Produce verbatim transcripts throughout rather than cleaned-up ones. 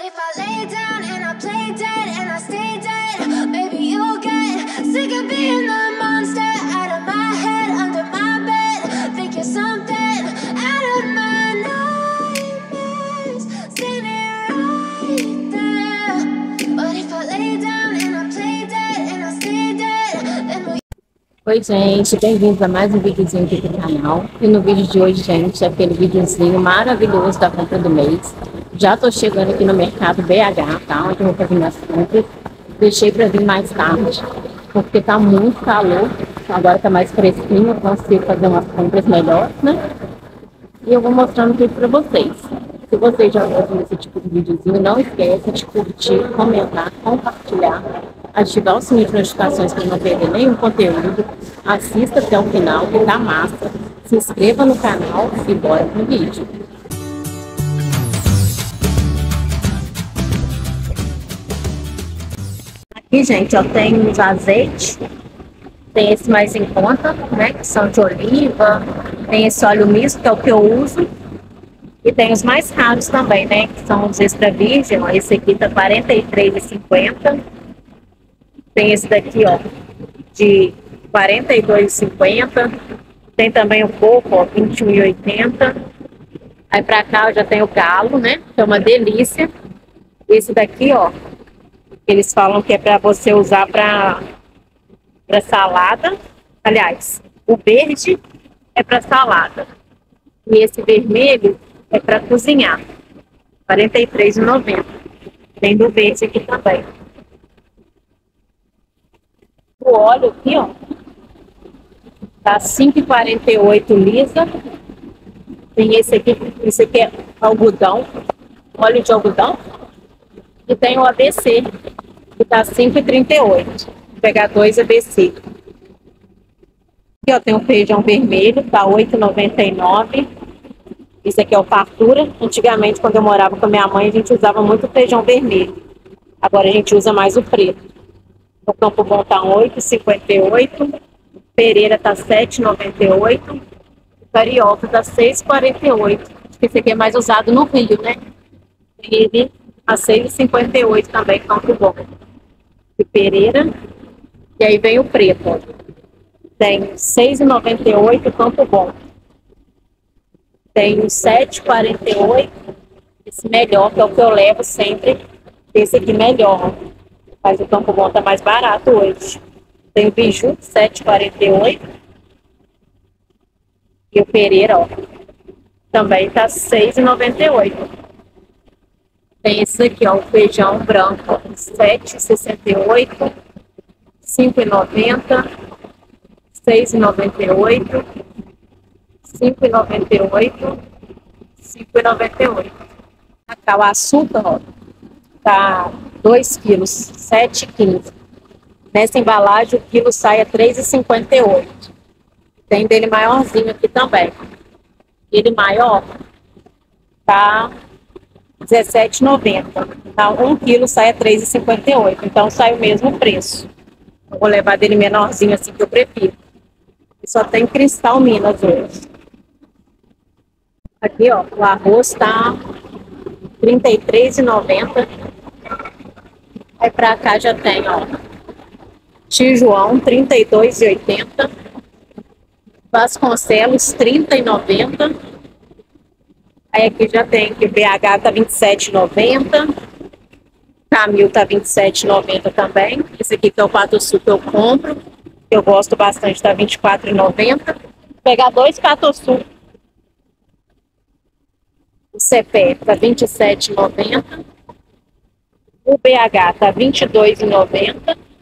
But if I lay down and I play dead and I stay dead, maybe you'll get sick of being the monster out of my head, under my bed. Think you're something out of my nightmares, standing right there. But if I lay down and I play dead and I stay dead, then we... Oi gente, bem-vindos a mais um videozinho aqui do canal. E no vídeo de hoje, gente, é aquele videozinho maravilhoso da compra do mês. Já tô chegando aqui no mercado B H, tá? Onde eu vou fazer minhas compras. Deixei pra vir mais tarde, porque tá muito calor. Agora tá mais fresquinho, eu consigo fazer umas compras melhores, né? E eu vou mostrando tudo pra vocês. Se vocês já gostam desse tipo de videozinho, não esqueça de curtir, comentar, compartilhar, ativar o sininho de notificações para não perder nenhum conteúdo. Assista até o final, que tá massa. Se inscreva no canal e bora pro vídeo. Aqui, gente, eu tenho os azeites. Tem esse mais em conta, né? Que são de oliva. Tem esse óleo misto, que é o que eu uso. E tem os mais raros também, né? Que são os extra virgem. Ó, esse aqui tá quarenta e três reais e cinquenta centavos. Tem esse daqui, ó, de quarenta e dois reais e cinquenta centavos. Tem também o coco, ó, vinte e um reais e oitenta centavos. Aí pra cá eu já tenho o galo, né? Que é uma delícia. Esse daqui, ó, eles falam que é pra você usar pra, pra salada. Aliás, o verde é pra salada. E esse vermelho é para cozinhar. quarenta e três reais e noventa centavos. Tem do verde aqui também. O óleo aqui, ó, tá cinco reais e quarenta e oito centavos lisa. Tem esse aqui, esse aqui é algodão, óleo de algodão. E tem o A B C, que tá cinco reais e trinta e oito centavos. Vou pegar dois A B C. Aqui, ó, tem o feijão vermelho, tá oito reais e noventa e nove centavos. Esse aqui é o fartura. Antigamente, quando eu morava com a minha mãe, a gente usava muito feijão vermelho. Agora a gente usa mais o preto. O Campo Bom tá oito reais e cinquenta e oito centavos. Pereira tá sete reais e noventa e oito centavos. Carioca tá seis reais e quarenta e oito centavos. Acho que esse aqui é mais usado no Rio, né? E ele a seis reais e cinquenta e oito centavos também, Campo Bom. E Pereira. E aí vem o preto, ó. Tem seis reais e noventa e oito centavos Campo Bom. Tem o sete reais e quarenta e oito centavos, esse melhor, que é o que eu levo sempre. Esse aqui melhor, mas o Campo Bom tá mais barato hoje. Tem o Biju, sete reais e quarenta e oito centavos. E o Pereira, ó, também tá seis reais e noventa e oito centavos. Tem esse aqui, ó, o feijão branco, sete reais e sessenta e oito centavos, cinco reais e noventa centavos, seis reais e noventa e oito centavos. cinco reais e noventa e oito centavos, cinco reais e noventa e oito centavos. Acá o açúcar, ó, tá dois quilos, sete reais e quinze centavos. Nessa embalagem o quilo sai a três reais e cinquenta e oito centavos. Tem dele maiorzinho aqui também. Ele maior tá dezessete reais e noventa centavos. Então um quilo sai a três reais e cinquenta e oito centavos. Então sai o mesmo preço. Eu vou levar dele menorzinho assim que eu prefiro. E só tem Cristal Minas hoje. Aqui, ó, o arroz tá trinta e três reais e noventa centavos. Aí pra cá já tem, ó, Tijuão, trinta e dois reais e oitenta centavos. Vasconcelos, trinta reais e noventa centavos. Aí aqui já tem que B H tá vinte e sete reais e noventa centavos. Camil tá vinte e sete reais e noventa centavos também. Esse aqui que é o Pato Sul que eu compro. Eu gosto bastante, tá vinte e quatro reais e noventa centavos. Vou pegar dois Pato Sul. O C P E tá vinte e sete reais e noventa centavos. O B H tá vinte e dois reais e noventa centavos.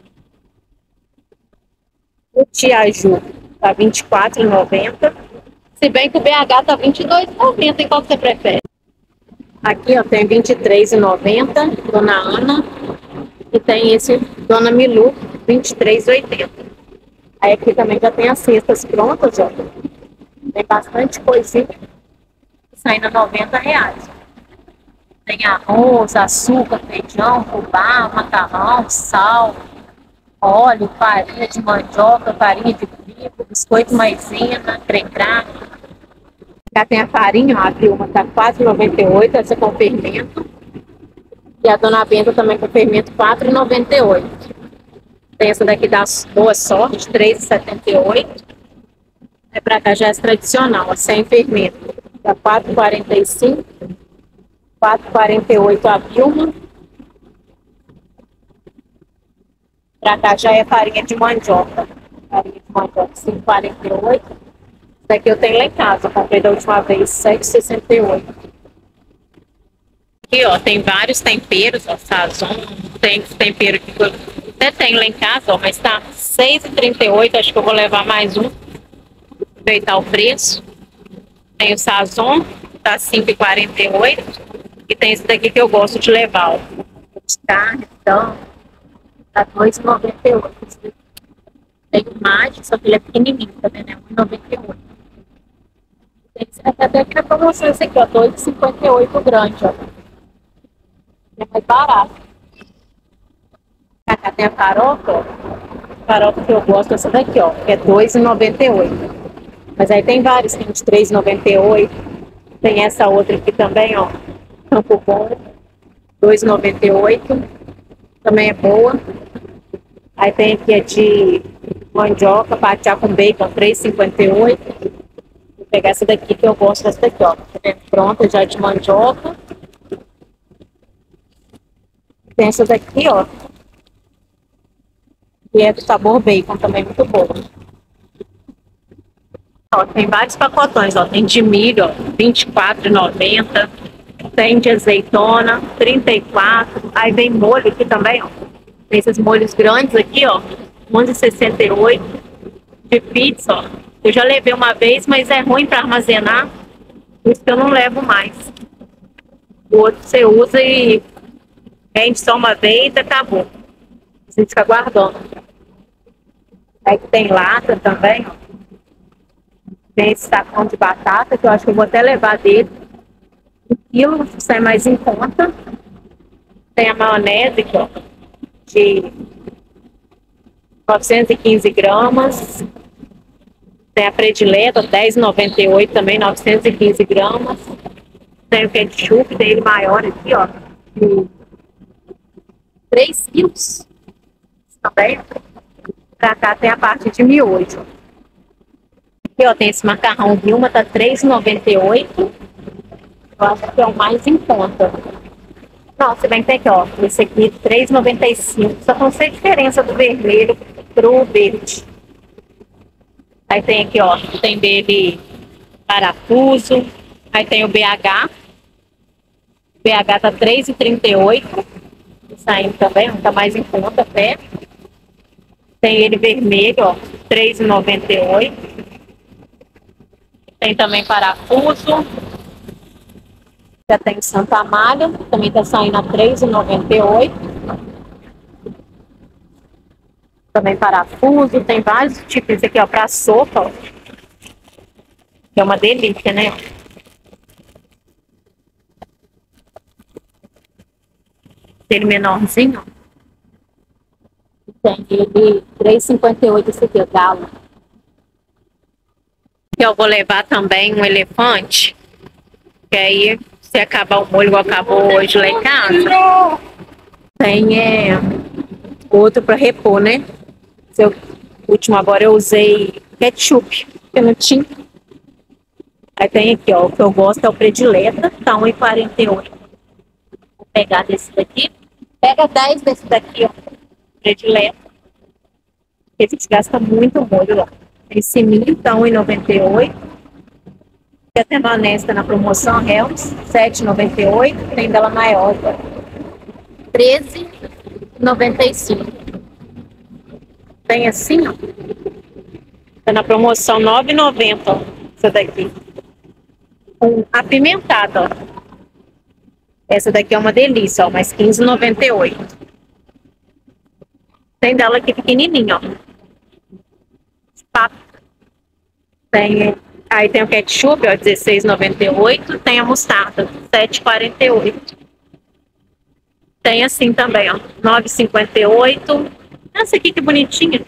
O Tiaju tá vinte e quatro reais e noventa centavos. Se bem que o B H tá vinte e dois reais e noventa centavos. Qual que você prefere? Aqui, ó, tem vinte e três reais e noventa centavos, Dona Ana. E tem esse Dona Milu, vinte e três reais e oitenta centavos. Aí aqui também já tem as cestas prontas, ó. Tem bastante coisinha. Saindo a noventa reais. Tem arroz, açúcar, feijão, fubá, macarrão, sal, óleo, farinha de mandioca, farinha de trigo, biscoito maisena, creme crack. Já tem a farinha, ó, a Vilma tá quatro reais e noventa e oito centavos, essa com fermento. E a Dona Benta também com fermento quatro reais e noventa e oito centavos. Tem essa daqui da Boa Sorte, três reais e setenta e oito centavos. É pra cá já é tradicional, ó, sem fermento. Tá quatro reais e quarenta e cinco centavos. quatro reais e quarenta e oito centavos a Vilma. Pra cá já é farinha de mandioca. Farinha de mandioca, cinco reais e quarenta e oito centavos. Isso daqui eu tenho lá em casa. Eu comprei da última vez, sete reais e sessenta e oito centavos. Aqui, ó, tem vários temperos, ó, sazon. Tem tempero que eu até tenho lá em casa, ó, mas tá seis reais e trinta e oito centavos. Acho que eu vou levar mais um. Aproveitar o preço. Tem o sazon, tá cinco reais e quarenta e oito centavos. E tem esse daqui que eu gosto de levar, ó. De carne, então, tá dois reais e noventa e oito centavos. Tem o Magic, só que ele é pequenininho, tá vendo? É um real e noventa e oito centavos. Tem até aqui na promoção esse aqui, ó, dois reais e cinquenta e oito centavos grande, ó. É mais barato. Cá tem a farofa, ó. A farofa que eu gosto é essa daqui, ó, que é dois reais e noventa e oito centavos. Mas aí tem vários, tem de três reais e noventa e oito centavos. Tem essa outra aqui também, ó, Campo Bom, dois reais e noventa e oito centavos. Também é boa. Aí tem aqui a de mandioca, patiá com bacon, três reais e cinquenta e oito centavos. Vou pegar essa daqui que eu gosto dessa daqui, ó. É pronta já de mandioca. Tem essa daqui, ó. E é do sabor bacon, também muito boa. Ó, tem vários pacotões, ó. Tem de milho, ó, vinte e quatro reais e noventa centavos. Tem de azeitona, trinta e quatro reais. Aí vem molho aqui também, ó. Tem esses molhos grandes aqui, ó. onze reais e sessenta e oito centavos. De pizza, ó. Eu já levei uma vez, mas é ruim para armazenar. Por isso que eu não levo mais. O outro você usa e rende só uma vez e acabou. Você fica guardando. Aí tem lata também, ó. Tem esse sacão de batata, que eu acho que eu vou até levar dele. Um quilo, sai mais em conta. Tem a maionese aqui, ó, de novecentos e quinze gramas. Tem a predileta, dez reais e noventa e oito centavos também, novecentos e quinze gramas. Tem o ketchup, tem ele maior aqui, ó, de três quilos. Também. Pra cá tem a parte de miojo. Aqui, ó, tem esse macarrão Vilma, tá três reais e noventa e oito centavos. Eu acho que é o mais em conta. Não, se bem que tem aqui, ó, esse aqui três reais e noventa e cinco centavos. Só não sei a diferença do vermelho pro verde. Aí tem aqui, ó, tem dele parafuso. Aí tem o B H. O B H tá três reais e trinta e oito centavos. Saindo também, tá mais em conta até. Tem ele vermelho, ó, três reais e noventa e oito centavos. Tem também parafuso. Já tem Santa Amália, também tá saindo a três reais e noventa e oito centavos. Também parafuso, tem vários tipos. Esse aqui, ó, pra sopa, ó. É uma delícia, né? Ele menorzinho, ó. Tem ele três reais e cinquenta e oito centavos esse aqui, o galo. Eu vou levar também um elefante, que aí, se acabar o molho, igual acabou hoje lá em casa, tem é, outro para repor, né? Seu último agora eu usei ketchup, que não tinha. Aí tem aqui, ó, o que eu gosto é o predileta, tá um real e quarenta e oito centavos. Vou pegar desse daqui. Pega dez desse daqui, ó, predileta. Esse gasta muito molho, ó. Esse milho tá um real e noventa e oito centavos. Tem até maionese tá na promoção, Helms, sete reais e noventa e oito centavos. Tem dela maior, ó, treze reais e noventa e cinco centavos. Tem assim, ó. Tá na promoção nove reais e noventa centavos, ó. Essa daqui. Um apimentado, ó. Essa daqui é uma delícia, ó, mais quinze reais e noventa e oito centavos. Tem dela aqui pequenininho, ó. Tem, aí tem o ketchup, ó, dezesseis reais e noventa e oito centavos. Tem a mostarda, sete reais e quarenta e oito centavos. Tem assim também, ó, nove reais e cinquenta e oito centavos. Essa aqui que bonitinha.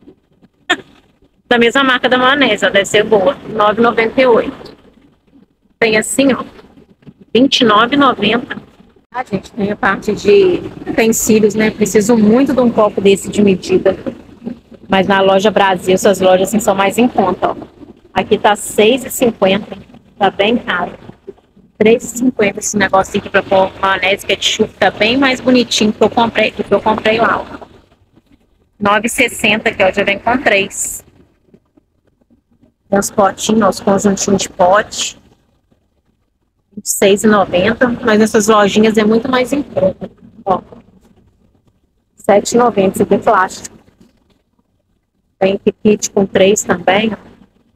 Da mesma marca da maionese, ó, deve ser boa. nove reais e noventa e oito centavos. Tem assim, ó, vinte e nove reais e noventa centavos. A gente tem a parte de utensílios, né? Preciso muito de um copo desse de medida. Mas na loja Brasil, essas lojas assim, são mais em conta, ó. Aqui tá seis reais e cinquenta centavos. Tá bem caro. três reais e cinquenta centavos esse negocinho aqui pra pôr maionese, ketchup. Tá bem mais bonitinho do que eu comprei, do que eu comprei lá, ó. nove reais e sessenta centavos, que ó, já vem com três. Tem os potinhos, os conjuntinhos de pote. vinte e seis reais e noventa centavos. Mas nessas lojinhas é muito mais em conta. Ó. sete reais e noventa centavos esse de plástico. Tem kit com três também, ó.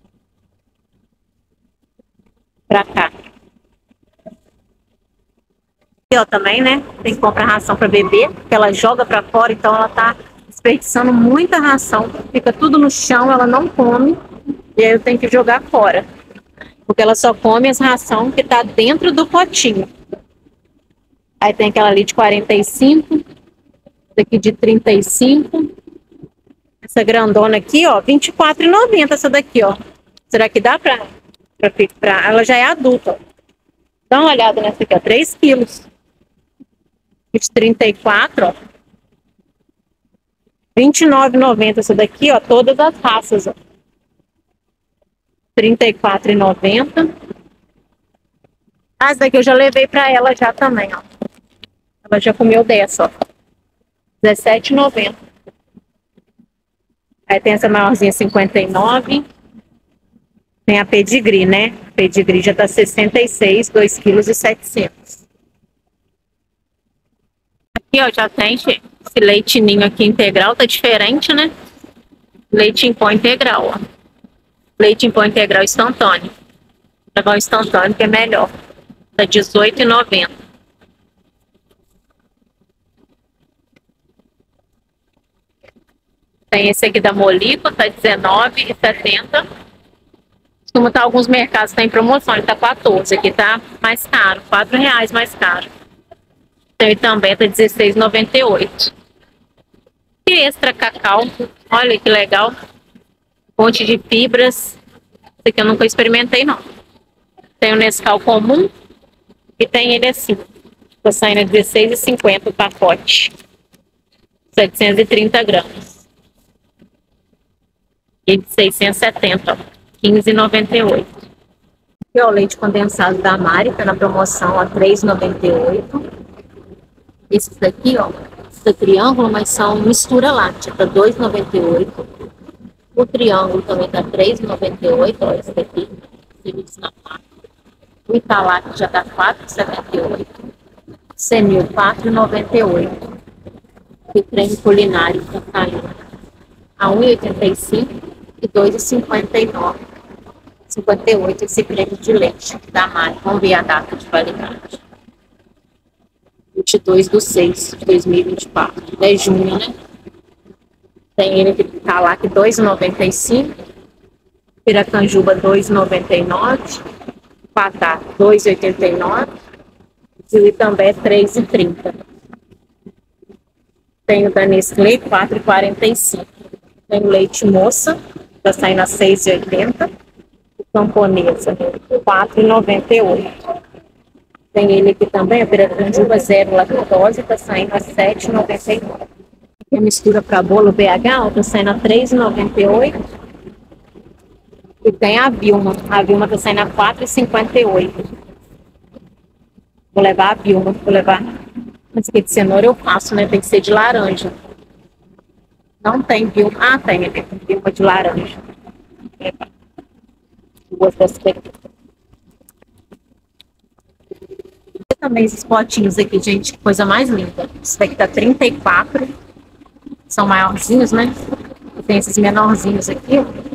Pra cá. E ó, também, né? Tem que comprar ração pra bebê, porque ela joga pra fora, então ela tá desperdiçando muita ração. Fica tudo no chão, ela não come. E aí eu tenho que jogar fora. Porque ela só come as ração que tá dentro do potinho. Aí tem aquela ali de quarenta e cinco. Daqui de trinta e cinco. Essa grandona aqui, ó, vinte e quatro reais e noventa centavos essa daqui, ó. Será que dá pra, pra, pra... Ela já é adulta, ó. Dá uma olhada nessa aqui, ó, três quilos. De trinta e quatro, ó. vinte e nove reais e noventa centavos essa daqui, ó, todas as raças, ó. trinta e quatro reais e noventa centavos. Ah, essa daqui eu já levei pra ela já também, ó. Ela já comeu dessa, ó. dezessete reais e noventa centavos. Aí tem essa maiorzinha, cinquenta e nove reais. Tem a pedigree, né? A pedigree já tá sessenta e seis, dois quilos e setecentos. Aqui, ó, já tem esse leite ninho aqui integral, tá diferente, né? Leite em pó integral, ó. Leite em pó integral instantâneo. Vou levar o instantâneo que é melhor. Tá dezoito reais e noventa centavos. Tem esse aqui da Molico, tá dezenove reais e setenta centavos. Como tá alguns mercados tá em promoção, ele tá quatorze. Aqui tá mais caro, quatro reais mais caro. Tem também tá dezesseis reais e noventa e oito. E extra cacau, olha que legal. Fonte de fibras. Esse aqui eu nunca experimentei não. Tem o Nescau comum e tem ele assim. Tá saindo a dezesseis reais e cinquenta o pacote. setecentos e trinta gramas. E de seiscentos e setenta, ó. quinze reais e noventa e oito. Aqui, ó, o leite condensado da Mari, tá na promoção a três reais e noventa e oito. Esses daqui, ó, esse é triângulo, mas são mistura láctea, tá dois reais e noventa e oito. O triângulo também tá três reais e noventa e oito, ó, esse daqui. O Italac já tá quatro reais e setenta e oito. Senil, quatro reais e noventa e oito. E creme culinário tá saindo a um real e oitenta e cinco e dois reais e cinquenta e nove. cinquenta e oito esse creme de leite da Mari. Vamos ver a data de validade. vinte e dois de seis de dois mil e vinte e quatro. dez de junho, né? Tem ele que tá lá que dois reais e noventa e cinco. Piracanjuba dois reais e noventa e nove. Patá dois reais e oitenta e nove. E o Itambé três reais e trinta. Tem o da Nestlé quatro reais e quarenta e cinco. Tem o leite moça, tá saindo a seis reais e oitenta. O camponesa, quatro reais e noventa e oito. Tem ele aqui também, a Piracanjuba zero lactose, tá saindo a sete reais e noventa e nove. Tem a mistura para bolo B H, tá saindo a três reais e noventa e oito. E tem a Vilma. A Vilma tá saindo a quatro reais e cinquenta e oito. Vou levar a Vilma, vou levar. Mas aqui de cenoura eu faço, né? Tem que ser de laranja. Não tem Vilma. Ah, tem aqui. Tem Vilma de laranja. Duas dessas aqui. E também esses potinhos aqui, gente. Que coisa mais linda. Esse daqui tá trinta e quatro. São maiorzinhos, né? E tem esses menorzinhos aqui, ó.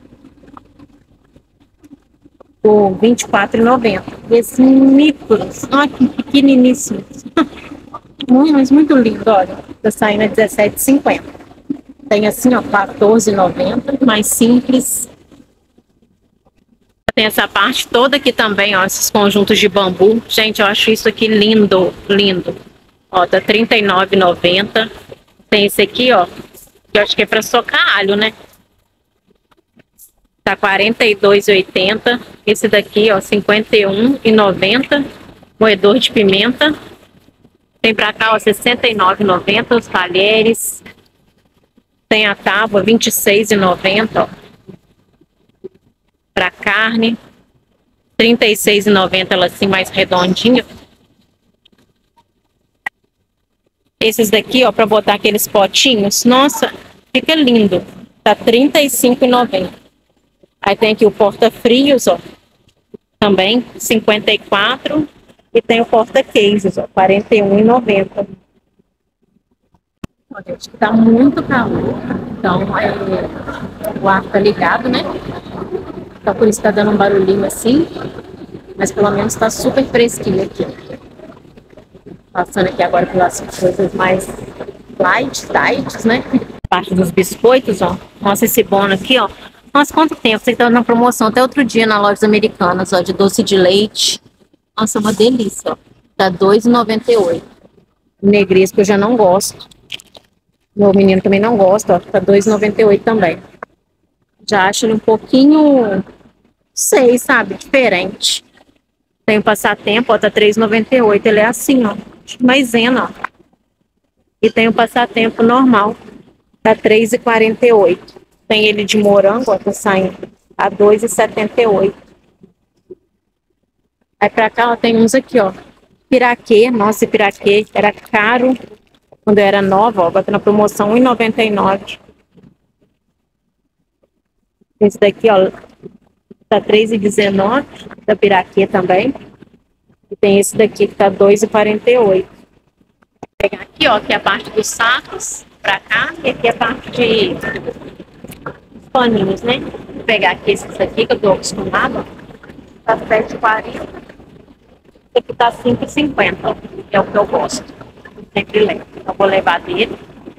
Por vinte e quatro reais e noventa centavos. E esses micros. Olha que pequeniníssimos. Muito, mas muito lindo, olha. Tá saindo a dezessete reais e cinquenta. Tem assim, ó, quatorze reais e noventa centavos, mais simples. Tem essa parte toda aqui também, ó, esses conjuntos de bambu. Gente, eu acho isso aqui lindo, lindo. Ó, tá trinta e nove reais e noventa centavos. Tem esse aqui, ó, que eu acho que é pra socar alho, né? Tá quarenta e dois reais e oitenta centavos. Esse daqui, ó, cinquenta e um reais e noventa centavos. Moedor de pimenta. Tem pra cá, ó, sessenta e nove reais e noventa centavos os talheres. Tem a tábua, vinte e seis reais e noventa centavos, ó. Pra carne, trinta e seis reais e noventa centavos, ela assim mais redondinha. Esses daqui, ó, pra botar aqueles potinhos, nossa, fica lindo. Tá trinta e cinco reais e noventa centavos. Aí tem aqui o porta-frios, ó, também cinquenta e quatro reais. E tem o porta-queijos, ó, quarenta e um reais e noventa centavos. Ó, gente, tá muito calor. Então, é, o ar tá ligado, né? Então, por isso tá dando um barulhinho assim. Mas pelo menos tá super fresquinho aqui. Passando aqui agora pelas coisas mais light, light, né? Parte dos biscoitos, ó. Nossa, esse bono aqui, ó. Nossa, quanto tempo? Você tá na promoção até outro dia nas lojas americanas, ó, de doce de leite. Nossa, uma delícia, ó. Tá dois reais e noventa e oito centavos. Negresco eu já não gosto. Meu menino também não gosta, ó. Tá dois reais e noventa e oito centavos também. Já acho ele um pouquinho, sei, sabe, diferente. Tem o passatempo, ó, tá três reais e noventa e oito centavos. Ele é assim, ó. Maisena, ó. E tem o passatempo normal. Tá três reais e quarenta e oito centavos. Tem ele de morango, ó, tá saindo a dois reais e setenta e oito centavos. Aí pra cá, ó, tem uns aqui, ó. Piraquê, nossa, piraquê era caro quando eu era nova, ó. Bota na promoção um real e noventa e nove centavos. Esse daqui, ó, tá três reais e dezenove centavos. Da piraquê também. E tem esse daqui que tá dois reais e quarenta e oito centavos. Vou pegar aqui, ó, que é a parte dos sacos pra cá. E aqui é a parte de paninhos, né? Vou pegar aqui esses aqui que eu tô acostumada. Tá sete reais e quarenta centavos. Esse aqui tá cinco reais e cinquenta centavos. É o que eu gosto. Sempre levo. Então vou levar dele.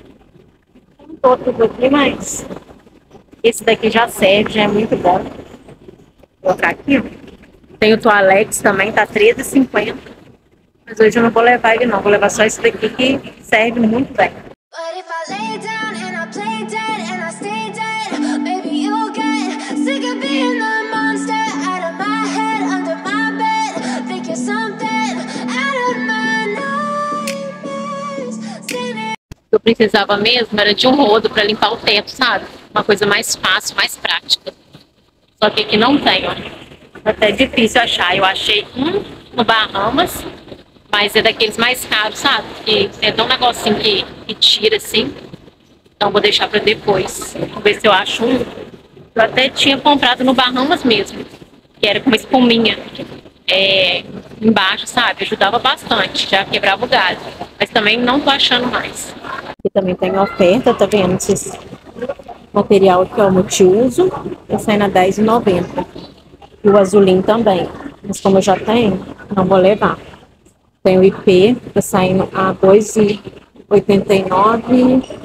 Tem todos aqui, mas esse daqui já serve, já é muito bom. Vou colocar aqui, ó. Tem o Toalex também, tá treze reais e cinquenta centavos. Mas hoje eu não vou levar ele não. Vou levar só esse daqui que serve muito bem. But if I lay down and I play dead and I stay dead, maybe you'll get sick of being the monster out of my head, under my bed. Think you're something out of my nightmares. Standing. Eu precisava mesmo era de um rodo para limpar o teto, sabe? Uma coisa mais fácil, mais prática. Só que aqui não tem, ó. É até difícil achar. Eu achei um no Bahamas, mas é daqueles mais caros, sabe? Que é tão um negocinho que, que tira assim. Então vou deixar para depois. Vou ver se eu acho um. Eu até tinha comprado no Bahamas mesmo, que era com uma espuminha é, embaixo, sabe? Ajudava bastante, já quebrava o galho. Mas também não tô achando mais. Aqui também tem oferta, tá vendo? Esse material aqui é o multiuso, tá saindo a dez reais e noventa centavos. E o azulinho também. Mas como eu já tenho, não vou levar. Tem o I P, tá saindo a dois reais e oitenta e nove centavos.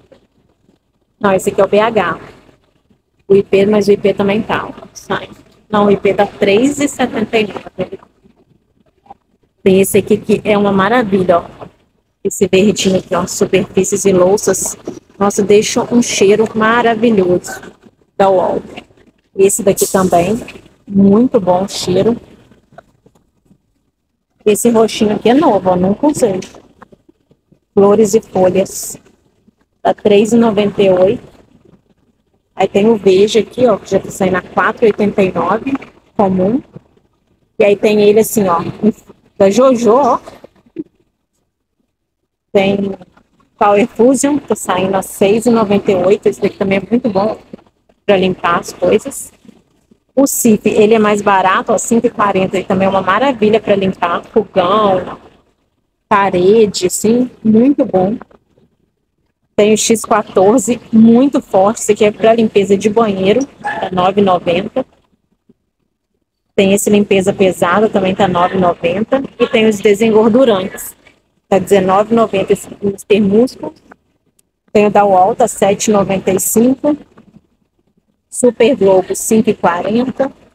Não, esse aqui é o B H. O I P, mas o I P também tá, ó, sai. Não, o I P tá três reais e setenta e nove centavos. Tem esse aqui que é uma maravilha, ó. Esse verdinho aqui, ó, superfícies e louças. Nossa, deixa um cheiro maravilhoso da U O L. Esse daqui também, muito bom o cheiro. Esse roxinho aqui é novo, ó, nunca usei. Flores e folhas. Tá três reais e noventa e oito centavos. Aí tem o verde aqui, ó, que já tá saindo a quatro reais e oitenta e nove centavos, comum. E aí tem ele assim, ó, da Jojo, ó. Tem Power Fusion, tá saindo a seis reais e noventa e oito centavos. Esse daqui também é muito bom para limpar as coisas. O Cif, ele é mais barato, ó, cinco reais e quarenta centavos. Ele também é uma maravilha para limpar fogão, parede, assim, muito bom. Tem o X quatorze, muito forte. Esse aqui é para limpeza de banheiro, tá nove reais e noventa centavos. Tem esse limpeza pesada, também tá nove reais e noventa centavos. E tem os desengordurantes, tá dezenove reais e noventa centavos. Os termúsculos. Tem o da U O L, tá sete reais e noventa e cinco centavos. Super Globo, cinco reais e quarenta centavos.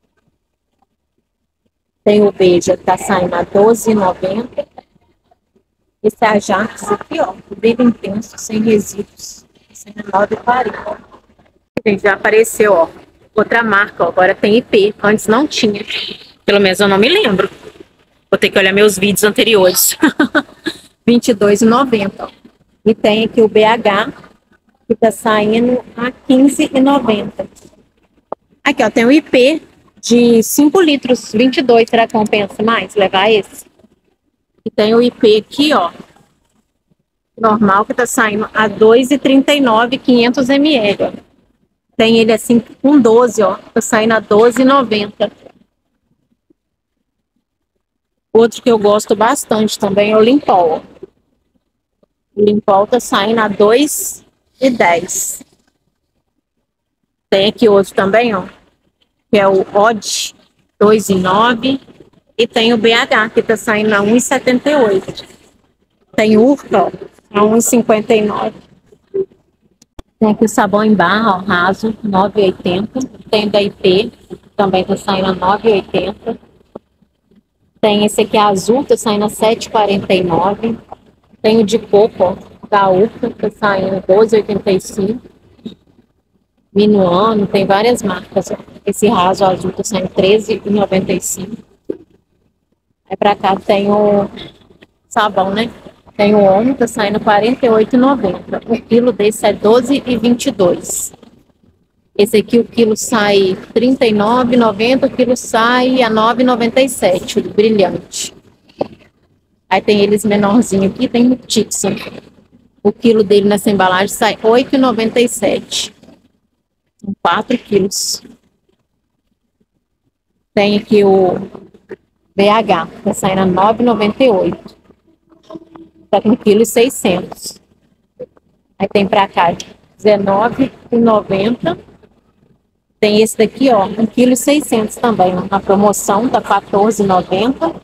Tem o Beija, tá saindo a doze reais e noventa centavos. Esse Ajax aqui, ó, brilho intenso, sem resíduos, saindo a nove reais e quarenta centavos. Gente, já apareceu, ó, outra marca, ó, agora tem I P, antes não tinha. Pelo menos eu não me lembro. Vou ter que olhar meus vídeos anteriores. vinte e dois reais e noventa centavos. E tem aqui o B H, que tá saindo a quinze reais e noventa centavos. Aqui, ó, tem o I P de cinco litros, vinte e dois. Será que compensa mais levar esse? E tem o I P aqui, ó, normal, que tá saindo a dois reais e trinta e nove centavos, quinhentos mililitros. Tem ele assim com doze, ó, tá saindo a doze reais e noventa centavos. Outro que eu gosto bastante também é o Limpol. O Limpol tá saindo a dois reais e dez centavos. Tem aqui outro também, ó, que é o O D, dois reais e nove centavos. E tem o B H, que tá saindo a um real e setenta e oito centavos. Tem o Urca, ó, a um real e cinquenta e nove centavos. Tem aqui o sabão em barra, ó, raso, nove reais e oitenta centavos. Tem o da I P, também tá saindo a nove reais e oitenta centavos. Tem esse aqui azul, tá saindo a sete reais e quarenta e nove centavos. Tem o de coco, ó, da Urca, tá saindo doze reais e oitenta e cinco centavos. Minuano, tem várias marcas, ó. Esse raso azul tá saindo treze reais e noventa e cinco centavos. Aí pra cá tem o sabão, né? Tem o Omo, tá saindo quarenta e oito reais e noventa centavos. O quilo desse é doze reais e vinte e dois centavos. Esse aqui o quilo sai trinta e nove reais e noventa centavos, o quilo sai a nove reais e noventa e sete centavos, o brilhante. Aí tem eles menorzinho aqui, tem o Tixan. O quilo dele nessa embalagem sai oito reais e noventa e sete centavos. São quatro quilos. Tem aqui o B H, tá saindo a nove reais e noventa e oito centavos. Tá com um quilo e seiscentos. Aí tem pra cá dezenove reais e noventa centavos. Tem esse daqui, ó, um quilo e seiscentos também, ó. Na promoção tá quatorze reais e noventa centavos.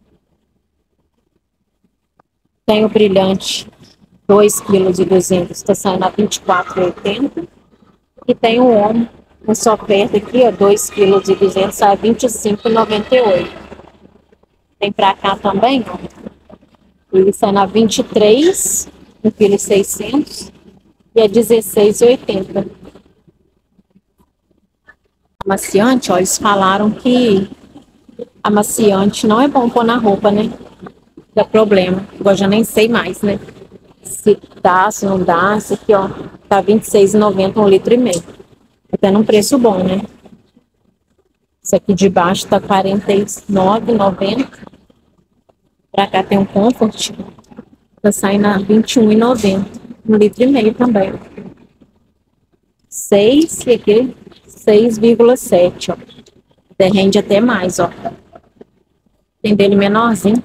Tem o brilhante dois quilos e duzentos, tá saindo a vinte e quatro reais e oitenta centavos. E tem o Omo, essa oferta aqui, ó, dois quilos e duzentos, sai a vinte e cinco reais e noventa e oito centavos. Tem pra cá também, ó, ele sai na vinte e três, um quilo e seiscentos, e é dezesseis reais e oitenta centavos. Amaciante, ó, eles falaram que amaciante não é bom pôr na roupa, né? Dá problema. Agora já nem sei mais, né? Se dá, se não dá. Esse aqui, ó, tá vinte e seis reais e noventa centavos, um litro e meio. Até num preço bom, né? Esse aqui de baixo tá quarenta e nove reais e noventa centavos. Pra cá tem um Comfort. Tá saindo a vinte e um reais e noventa centavos. Um litro e meio também. seis e aqui seis vírgula sete, ó. Até rende até mais, ó. Tem dele menorzinho.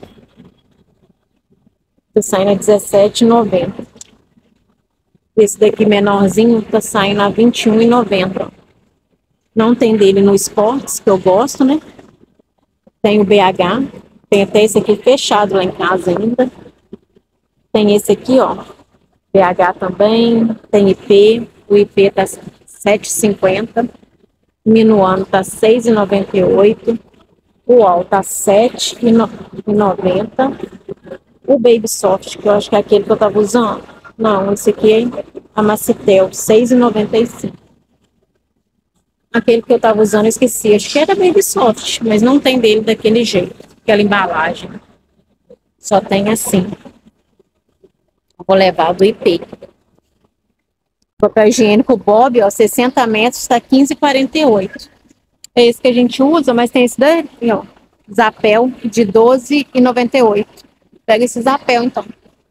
Tá saindo a dezessete reais e noventa centavos. Esse daqui menorzinho tá saindo a vinte e um reais e noventa centavos. Não tem dele no Sports, que eu gosto, né? Tem o B H. Tem até esse aqui fechado lá em casa ainda. Tem esse aqui, ó. B H também. Tem I P. O I P tá sete reais e cinquenta centavos. O Minuano tá seis reais e noventa e oito centavos. O U O L tá sete reais e noventa centavos. O Baby Soft, que eu acho que é aquele que eu tava usando. Não, esse aqui é a Macitel, seis reais e noventa e cinco centavos. Aquele que eu tava usando, eu esqueci. Acho que era Baby Soft, mas não tem dele daquele jeito. Aquela embalagem. Só tem assim. Vou levar do I P. Papel higiênico Bob, ó, sessenta metros, tá quinze reais e quarenta e oito centavos. É esse que a gente usa, mas tem esse daqui, ó. Zapel de doze reais e noventa e oito centavos. Pega esse Zapel, então.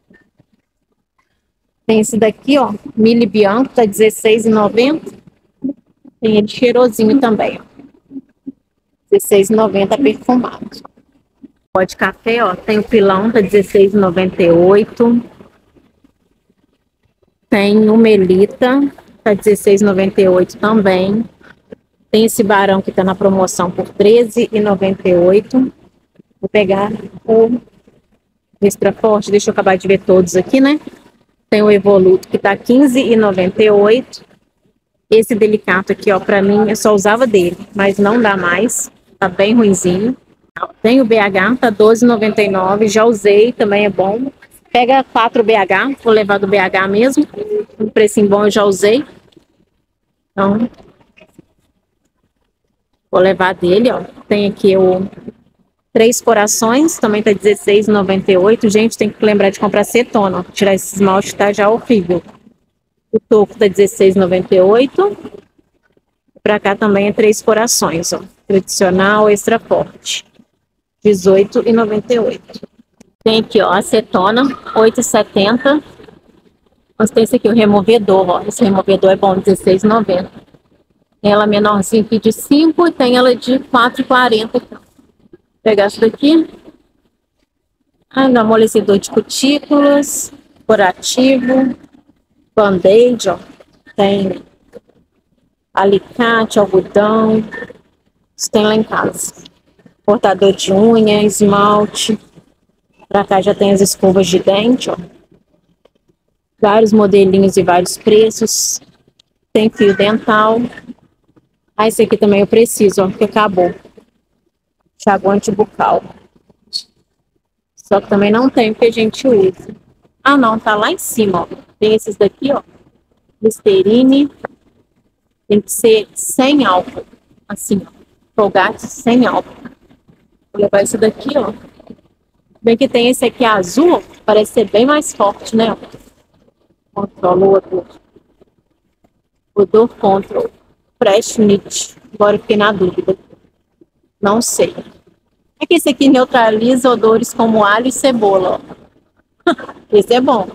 Tem esse daqui, ó. Mili Bianco, tá dezesseis reais e noventa centavos. Tem ele cheirosinho também, ó. dezesseis reais e noventa centavos perfumado. Pó de café, ó. Tem o pilão, tá dezesseis reais e noventa e oito centavos. Tem o Melita, tá dezesseis reais e noventa e oito centavos também. Tem esse Barão que tá na promoção por treze reais e noventa e oito centavos. Vou pegar o Extra Forte, deixa eu acabar de ver todos aqui, né? Tem o Evoluto que tá quinze reais e noventa e oito centavos. Esse Delicato aqui, ó, pra mim, eu só usava dele, mas não dá mais. Tá bem ruinzinho. Tem o B H, tá doze reais e noventa e nove centavos. Já usei, também é bom. Pega quatro B H, vou levar do B H mesmo. Um precinho bom, eu já usei. Então, vou levar dele, ó. Tem aqui o Três corações, também tá dezesseis e noventa e oito. Gente, tem que lembrar de comprar cetona. Tirar esse esmalte tá já horrível. O toco tá dezesseis e noventa e oito. Pra cá também é três corações, ó. Tradicional, extra forte. dezoito e noventa e oito. Tem aqui, ó, acetona, oito e setenta. Mas tem esse aqui, o removedor, ó. Esse removedor é bom, dezesseis e noventa. Tem ela menorzinha aqui de cinco e tem ela de quatro e quarenta. Vou pegar essa daqui. Ah, amolecedor de cutículas, curativo, band-aid, ó. Tem alicate, algodão. Isso tem lá em casa. Cortador de unha, esmalte. Pra cá já tem as escovas de dente, ó. Vários modelinhos e vários preços. Tem fio dental. Ah, esse aqui também eu preciso, ó, que acabou. Enxaguante bucal. Só que também não tem porque a gente usa. Ah, não, tá lá em cima, ó. Tem esses daqui, ó. Listerine. Tem que ser sem álcool. Assim, ó. Colgate sem álcool. Vou levar esse daqui, ó. Bem que tem esse aqui azul, ó. Parece ser bem mais forte, né? Controla o odor. Odor Control. Fresh Knit. Agora eu fiquei na dúvida. Não sei. É que esse aqui neutraliza odores como alho e cebola, ó. Esse é bom.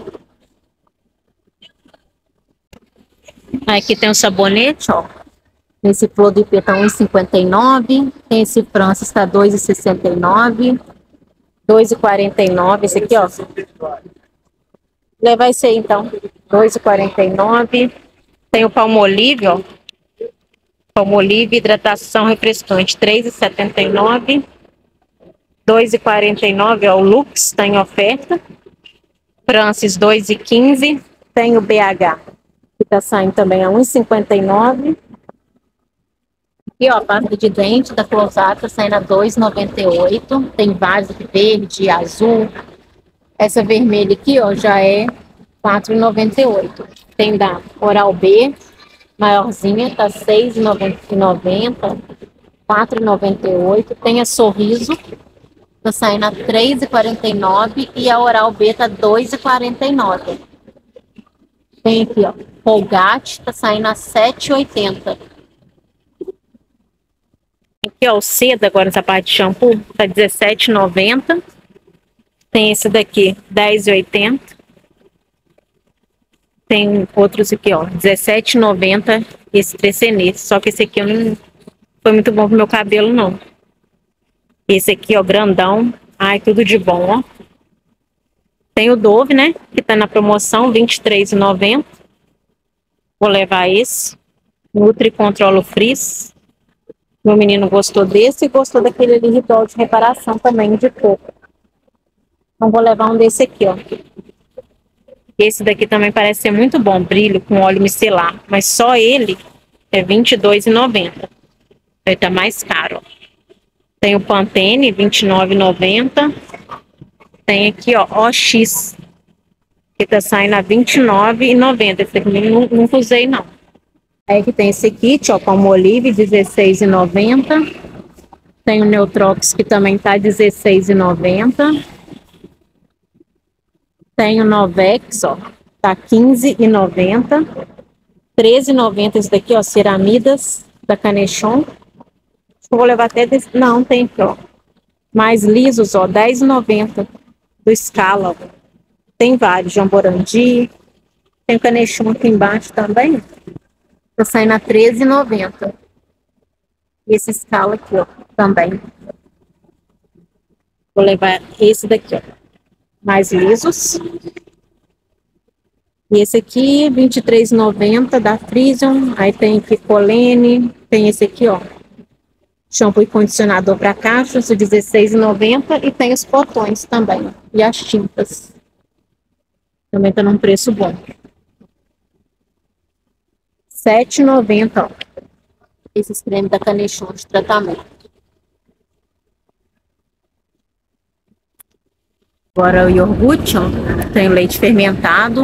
Aqui tem um sabonete, ó. Esse Flor do Ipê tá um real e cinquenta e nove. Tem esse Francis, tá dois reais e sessenta e nove. dois reais e quarenta e nove. Esse aqui, ó. Vou levar esse aí, então. dois reais e quarenta e nove. Tem o Palmolive, ó. Palmolive hidratação refrescante, três reais e setenta e nove. dois reais e quarenta e nove, ó. O Lux tá em oferta. Francis, dois reais e quinze. Tem o B H, que tá saindo também a um real e cinquenta e nove. Aqui, ó, pasta de dente da Closat tá saindo a dois reais e noventa e oito. Tem vários aqui, verde, azul. Essa vermelha aqui, ó, já é quatro reais e noventa e oito. Tem da Oral-B, maiorzinha, tá seis reais e noventa. quatro reais e noventa e oito. Tem a Sorriso, tá saindo a três reais e quarenta e nove. E a Oral-B tá dois reais e quarenta e nove. Tem aqui, ó, Colgate, tá saindo a sete reais e oitenta. Aqui, ó, o Seda, agora essa parte de shampoo, tá dezessete reais e noventa. Tem esse daqui, dez reais e oitenta. Tem outros aqui, ó, dezessete reais e noventa. Esse trecenês. Só que esse aqui eu não foi muito bom pro meu cabelo, não. Esse aqui, ó, grandão. Ai, tudo de bom, ó. Tem o Dove, né? Que tá na promoção, vinte e três reais e noventa. Vou levar esse. Nutri Control Frizz. Meu menino gostou desse e gostou daquele ali ritual de reparação também de coco. Então vou levar um desse aqui, ó. Esse daqui também parece ser muito bom, brilho com óleo micelar, mas só ele é vinte e dois reais e noventa. Ele tá mais caro, ó. Tem o Pantene, vinte e nove reais e noventa. Tem aqui, ó, O X, que tá saindo a vinte e nove reais e noventa. Esse aqui eu nunca usei, não. Aí que tem esse kit, ó, Palmolive, dezesseis reais e noventa. Tem o Neutrox, que também tá dezesseis reais e noventa. Tem o Novex, ó, tá quinze reais e noventa. treze reais e noventa esse daqui, ó, Ceramidas da Canechon. Eu vou levar até desse... Não, tem aqui, ó. Mais lisos, ó, dez reais e noventa do Scala, ó. Tem vários, Jamborandi. Tem o Canechon aqui embaixo também. Tá saindo a treze reais e noventa. E esse Scala aqui, ó, também. Vou levar esse daqui, ó. Mais lisos. E esse aqui, vinte e três reais e noventa da Frisium. Aí tem aqui Colene. Tem esse aqui, ó. Shampoo e condicionador para cachos, dezesseis reais e noventa. E tem os potões também. E as tintas. Também tá num preço bom. sete reais e noventa, ó. Esses cremes da Canechon de tratamento. Agora o iogurte, ó. Tem leite fermentado.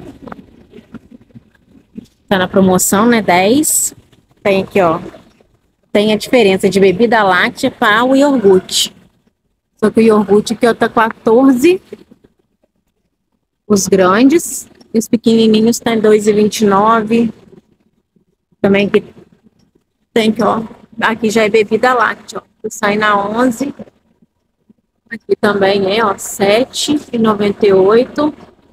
Tá na promoção, né? dez. Tem aqui, ó. Tem a diferença de bebida láctea para o iogurte. Só que o iogurte aqui, ó, tá quatorze. Os grandes. E os pequenininhos tá em dois e vinte e nove. Também que tem que, ó. Aqui já é bebida láctea, ó. Sai na onze. Aqui também é, ó, sete e noventa e oito.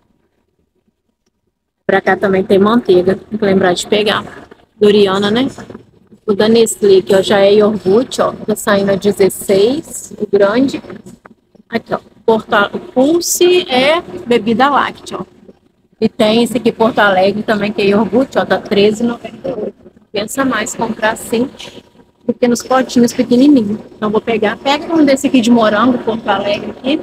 Pra cá também tem manteiga. Tem que lembrar de pegar. Doriana, né? O da Nestlé, que ó, já é iogurte, ó. Tá saindo a dezesseis. O grande. Aqui, ó. Porto, Pulse é bebida láctea, ó. E tem esse aqui, Porto Alegre, também, que é iogurte, ó. Tá treze e noventa e oito. Pensa mais comprar assim do que nos potinhos pequenininhos. Então, vou pegar. Pega um desse aqui de morango, Porto Alegre aqui.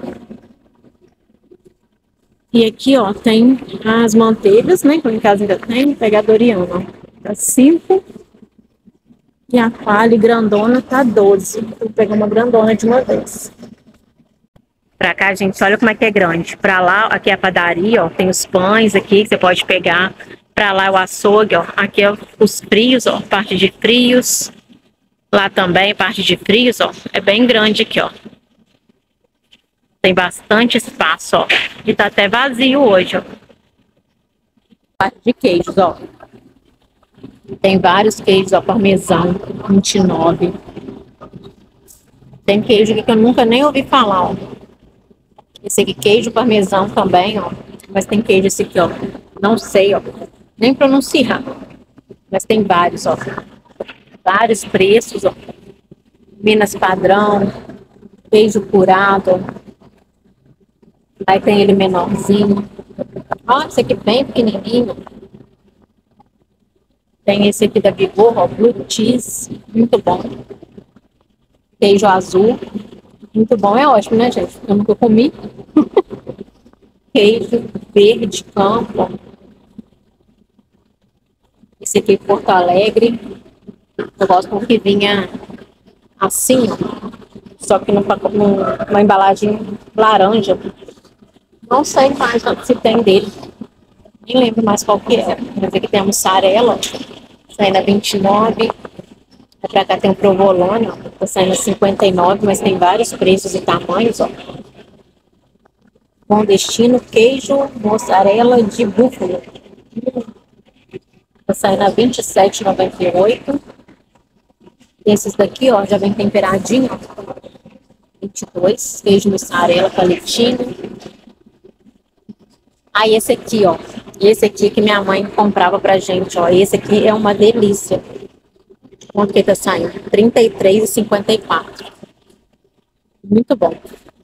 E aqui, ó, tem as manteigas, né? Que em casa ainda tem. Vou pegar a Doriana, ó. Tá cinco. E a Qualy grandona tá doze. Vou pegar uma grandona de uma vez. Pra cá, gente, olha como é que é grande. Pra lá, aqui é a padaria, ó. Tem os pães aqui que você pode pegar. Pra lá é o açougue, ó. Aqui é os frios, ó. Parte de frios. Lá também, parte de frios, ó. É bem grande aqui, ó. Tem bastante espaço, ó. E tá até vazio hoje, ó. Parte de queijos, ó. Tem vários queijos, ó. Parmesão, vinte e nove. Tem queijo aqui que eu nunca nem ouvi falar, ó. Esse aqui, queijo parmesão também, ó. Mas tem queijo esse aqui, ó. Não sei, ó. Nem pronunciar. Mas tem vários, ó. Vários preços, ó. Minas padrão. Queijo curado, ó. Aí tem ele menorzinho. Ó, esse aqui bem pequenininho. Tem esse aqui da Vigor, ó. Blue cheese. Muito bom. Queijo azul. Muito bom, é ótimo, né, gente? Eu nunca comi. Queijo verde, campo. Esse aqui, Porto Alegre. Eu gosto porque vinha assim, ó. Só que numa, numa embalagem laranja. Não sei mais se tem dele. Nem lembro mais qual que é. Mas aqui tem a mussarela. Saindo a vinte e nove. Pra cá tem o provolone, ó. Tá saindo a cinquenta e nove, mas tem vários preços e tamanhos, ó. Bom destino, queijo, mussarela de búfalo. Tá saindo a vinte e sete e noventa e oito. Esses daqui, ó, já vem temperadinho, ó. vinte e dois. Queijo mussarela, palitinho. Aí esse aqui, ó. Esse aqui que minha mãe comprava pra gente, ó. Esse aqui é uma delícia. Quanto que tá saindo? trinta e três e cinquenta e quatro. Muito bom.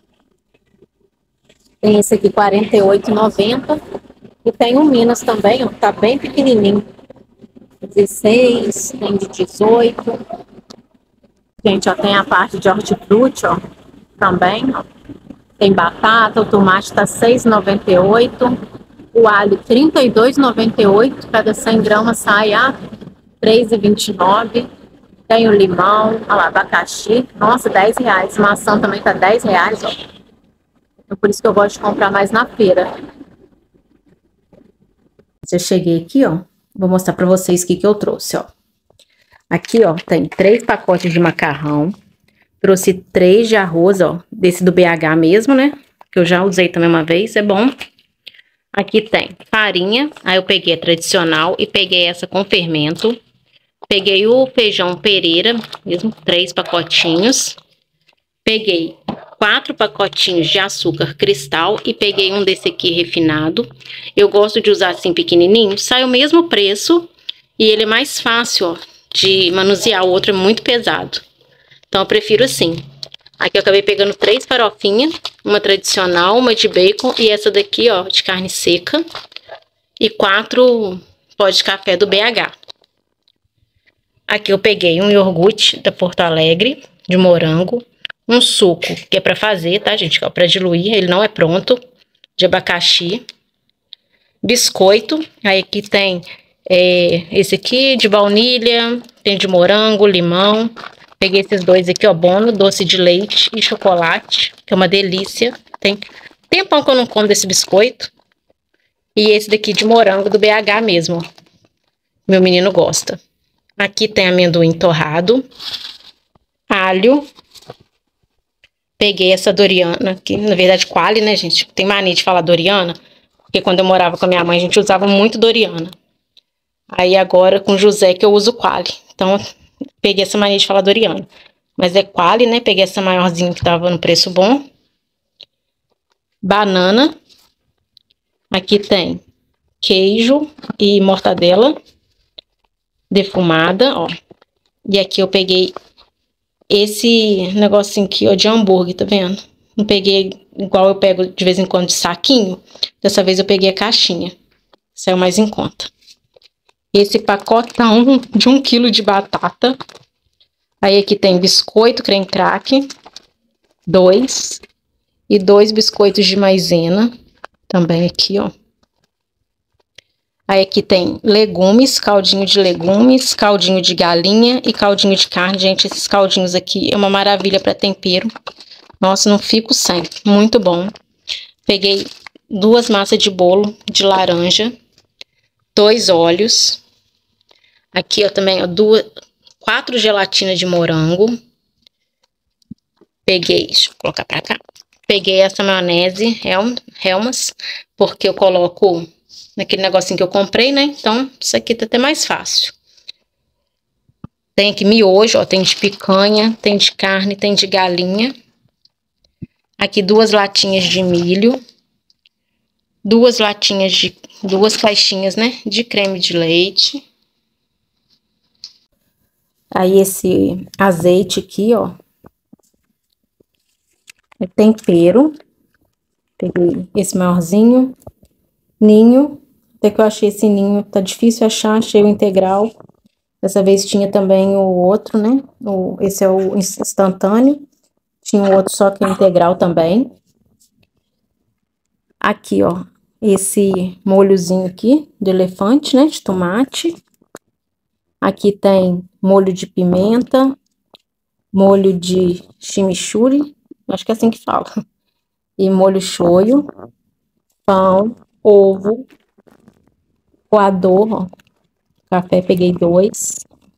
Tem esse aqui, quarenta e oito e noventa. E tem um Minas também, ó. Tá bem pequenininho. dezesseis, tem de dezoito. Gente, ó, tem a parte de hortifruti, ó. Também, ó. Tem batata, o tomate tá seis e noventa e oito. O alho, trinta e dois e noventa e oito. Cada cem gramas sai a três e vinte e nove. Tem o limão, olha lá, abacaxi. Nossa, dez reais. Maçã também tá dez reais, ó. Então, por isso que eu gosto de comprar mais na feira. Já cheguei aqui, ó. Vou mostrar pra vocês o que que eu trouxe, ó. Aqui, ó, tem três pacotes de macarrão. Trouxe três de arroz, ó. Desse do B H mesmo, né? Que eu já usei também uma vez, é bom. Aqui tem farinha. Aí eu peguei a tradicional e peguei essa com fermento. Peguei o feijão Pereira, mesmo, três pacotinhos. Peguei quatro pacotinhos de açúcar cristal e peguei um desse aqui refinado. Eu gosto de usar assim pequenininho, sai o mesmo preço e ele é mais fácil, ó, de manusear. O outro é muito pesado. Então eu prefiro assim. Aqui eu acabei pegando três farofinhas, uma tradicional, uma de bacon e essa daqui, ó, de carne seca. E quatro pó de café do B H. Aqui eu peguei um iogurte da Porto Alegre, de morango. Um suco, que é pra fazer, tá, gente? Pra diluir, ele não é pronto. De abacaxi. Biscoito. Aí aqui tem é, esse aqui de baunilha. Tem de morango, limão. Peguei esses dois aqui, ó, Bono, doce de leite e chocolate, que é uma delícia. Tem tempão que eu não como desse biscoito. E esse daqui de morango do B H mesmo, ó. Meu menino gosta. Aqui tem amendoim torrado, alho, peguei essa Doriana, que na verdade Qualy, né, gente? Tem mania de falar Doriana, porque quando eu morava com a minha mãe, a gente usava muito Doriana. Aí agora com o José que eu uso Qualy. Então, peguei essa mania de falar Doriana. Mas é Qualy, né? Peguei essa maiorzinha que tava no preço bom. Banana. Aqui tem queijo e mortadela defumada, ó. E aqui eu peguei esse negocinho aqui, ó, de hambúrguer, tá vendo? Não peguei igual eu pego de vez em quando de saquinho. Dessa vez eu peguei a caixinha. Saiu mais em conta. Esse pacotão de um quilo de batata. Aí aqui tem biscoito creme crack. Dois. E dois biscoitos de maisena. Também aqui, ó. Aí aqui tem legumes, caldinho de legumes, caldinho de galinha e caldinho de carne. Gente, esses caldinhos aqui é uma maravilha para tempero. Nossa, não fico sem. Muito bom. Peguei duas massas de bolo de laranja. Dois óleos. Aqui, ó, também, ó, duas, quatro gelatinas de morango. Peguei, deixa eu colocar pra cá. Peguei essa maionese Hel Hellmann's, porque eu coloco naquele negocinho que eu comprei, né? Então, isso aqui tá até mais fácil. Tem aqui miojo, ó, tem de picanha, tem de carne, tem de galinha. Aqui duas latinhas de milho. Duas latinhas de, duas caixinhas, né? De creme de leite. Aí esse azeite aqui, ó. É tempero. Peguei esse maiorzinho. Ninho. Até que eu achei esse ninho, tá difícil achar, achei o integral. Dessa vez tinha também o outro, né? O, esse é o instantâneo. Tinha um outro só que é integral também. Aqui, ó. Esse molhozinho aqui de elefante, né? De tomate. Aqui tem molho de pimenta. Molho de chimichurri. Acho que é assim que fala. E molho shoyu. Pão. Ovo. Coador, ó. Café, peguei dois.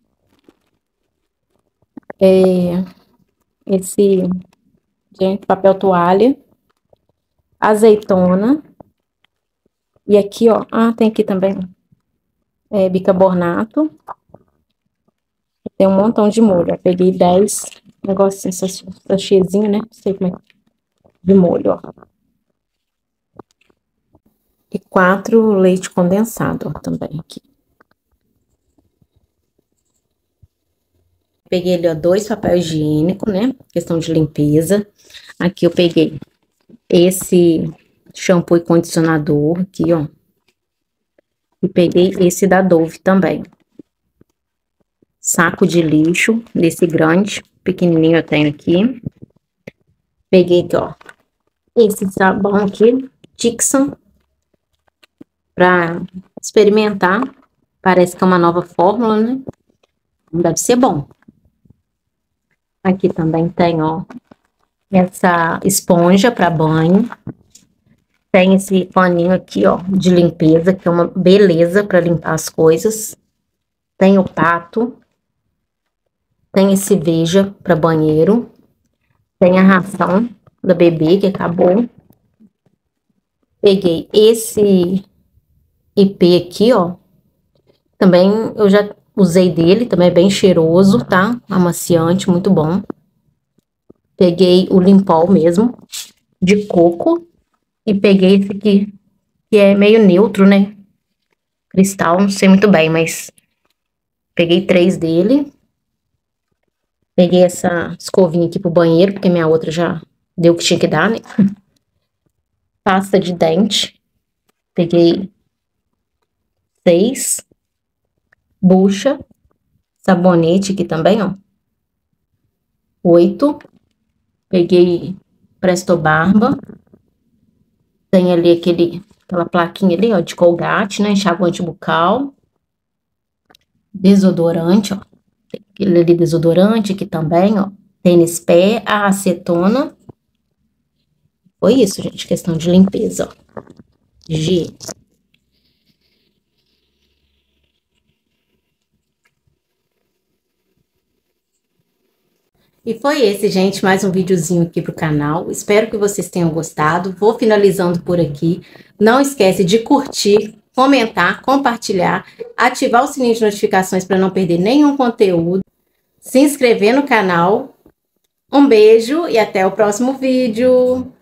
É, esse, gente, papel toalha. Azeitona. E aqui, ó. Ah, tem aqui também. É, bicarbonato. Tem um montão de molho. Eu peguei dez negocinho, sachêzinho, né? Não sei como é. De molho, ó. E quatro leite condensado, ó, também aqui. Peguei ali, ó, dois papéis higiênicos, né? Questão de limpeza. Aqui eu peguei esse shampoo e condicionador aqui, ó. E peguei esse da Dove também. Saco de lixo, desse grande, pequenininho eu tenho aqui. Peguei aqui, ó, esse sabão aqui, Tixan, pra experimentar. Parece que é uma nova fórmula, né? Deve ser bom. Aqui também tem, ó, essa esponja para banho. Tem esse paninho aqui, ó, de limpeza, que é uma beleza para limpar as coisas. Tem o pato. Tem esse Veja para banheiro. Tem a ração da bebê que acabou. Peguei esse I P aqui, ó. Também eu já usei dele, também é bem cheiroso, tá? Amaciante, muito bom. Peguei o Limpol mesmo, de coco. E peguei esse aqui, que é meio neutro, né? Cristal, não sei muito bem, mas peguei três dele. Peguei essa escovinha aqui pro banheiro, porque minha outra já deu o que tinha que dar, né? Pasta de dente. Peguei seis. Bucha. Sabonete aqui também, ó. Oito. Peguei Presto Barba. Tem ali aquele, aquela plaquinha ali, ó, de Colgate, né? Enxaguante bucal. Desodorante, ó. Tem aquele ali desodorante aqui também, ó. Tênis pé, a acetona. Foi isso, gente, questão de limpeza, ó. G. E foi esse, gente, mais um videozinho aqui pro canal. Espero que vocês tenham gostado. Vou finalizando por aqui. Não esquece de curtir, comentar, compartilhar, ativar o sininho de notificações para não perder nenhum conteúdo. Se inscrever no canal. Um beijo e até o próximo vídeo.